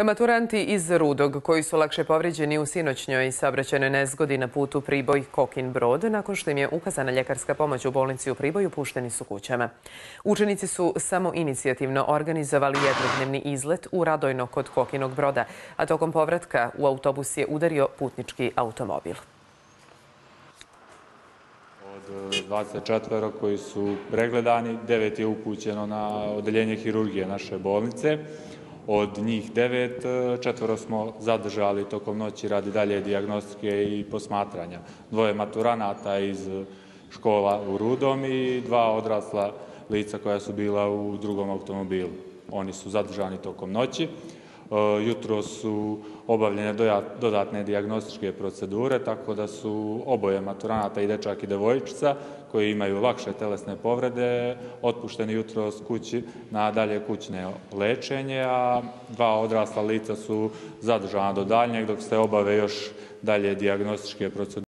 Maturanti iz Rudog, koji su lakše povrijeđeni u sinoćnjoj saobraćajnoj nezgodi na putu Priboj-Kokin-Brod, nakon što im je ukazana ljekarska pomoć u bolnici u Priboju, pušteni su kućama. Učenici su samoinicijativno organizovali jednodnevni izlet u Radojno kod Kokinog Broda, a tokom povratka u autobus je udario putnički automobil. Od 24 koji su pregledani, 9 je upućeno na odeljenje hirurgije naše bolnice. Od njih 9, 4 smo zadržali tokom noći radi dalje dijagnostike i posmatranja. 2 maturanata iz škola u Rudom i 2 odrasla lica koja su bila u drugom automobilu. Oni su zadržani tokom noći. Jutro su obavljene dodatne dijagnostičke procedure, tako da su oboje maturanata, i dečak i devojčica, koji imaju lakše telesne povrede, otpušteni jutros kući na dalje kućne lečenje, a 2 odrasla lica su zadržana do daljnjeg dok se obave još dalje dijagnostičke procedure.